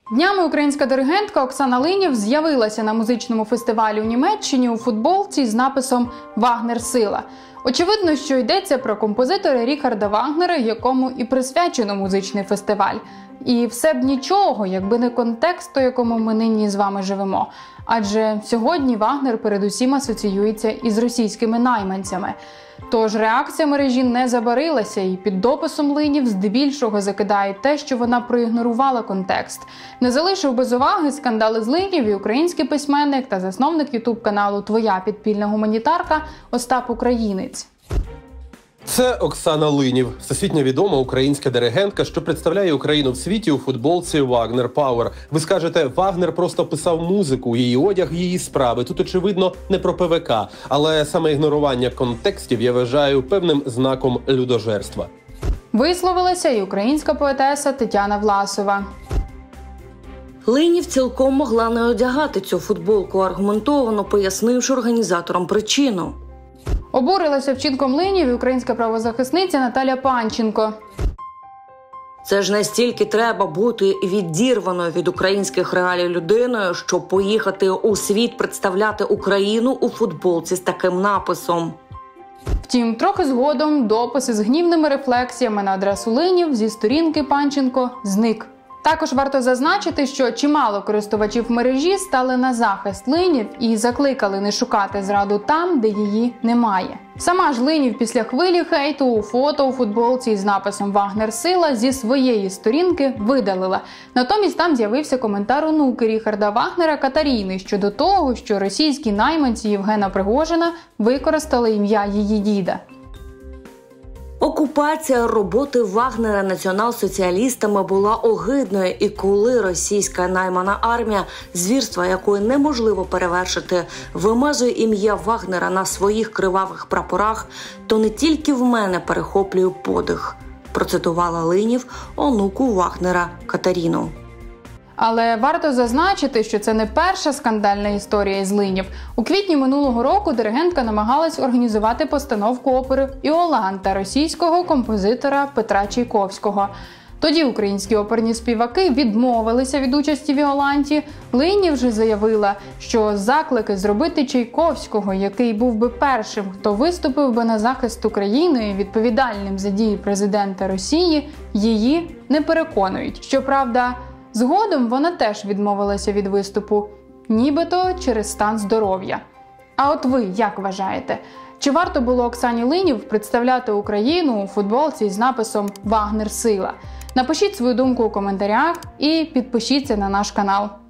Днями українська диригентка Оксана Линів з'явилася на музичному фестивалі у Німеччині у футболці з написом «Вагнер – сила». Очевидно, що йдеться про композитора Ріхарда Вагнера, якому і присвячено музичний фестиваль. І все б нічого, якби не контекст, у якому ми нині з вами живемо. Адже сьогодні Вагнер передусім асоціюється із російськими найманцями. Тож реакція мережі не забарилася, і під дописом Линів здебільшого закидають те, що вона проігнорувала контекст. Не залишив без уваги скандали з Линів і український письменник та засновник ютуб-каналу «Твоя підпільна гуманітарка» Остап Українець. Це Оксана Линів, всесвітньо відома українська диригентка, що представляє Україну в світі у футболці «Вагнер Пауер». Ви скажете, Вагнер просто писав музику, її одяг, її справи. Тут, очевидно, не про ПВК. Але саме ігнорування контекстів я вважаю певним знаком людожерства. Висловилася і українська поетеса Тетяна Власова. Линів цілком могла не одягати цю футболку, аргументовано пояснивши організаторам причину. Обурилася вчинком Линів і українська правозахисниця Наталя Панченко. Це ж настільки треба бути відірваною від українських реалій людиною, щоб поїхати у світ представляти Україну у футболці з таким написом. Втім, трохи згодом допис із гнівними рефлексіями на адресу Линів зі сторінки Панченко зник. Також варто зазначити, що чимало користувачів мережі стали на захист Линів і закликали не шукати зраду там, де її немає. Сама ж Линів після хвилі хейту фото у футболці із написом «Вагнер – сила» зі своєї сторінки видалила. Натомість там з'явився коментар онуки Ріхарда Вагнера Катаріни щодо того, що російські найманці Євгена Пригожина використали ім'я її діда. Окупація роботи Вагнера націонал-соціалістами була огидною, і коли російська наймана армія, звірства якої неможливо перевершити, вимазує ім'я Вагнера на своїх кривавих прапорах, то не тільки в мене перехоплює подих, процитувала Линів онуку Вагнера Катаріну. Але варто зазначити, що це не перша скандальна історія із Линів. У квітні минулого року диригентка намагалась організувати постановку опери «Іоланта» російського композитора Петра Чайковського. Тоді українські оперні співаки відмовилися від участі в «Іоланті». Линів же заявила, що заклики зробити Чайковського, який був би першим, хто виступив би на захист України, відповідальним за дії президента Росії, її не переконують. Щоправда, згодом вона теж відмовилася від виступу, нібито через стан здоров'я. А от ви як вважаєте? Чи варто було Оксані Линів представляти Україну у футболці з написом «Вагнер – сила»? Напишіть свою думку у коментарях і підпишіться на наш канал.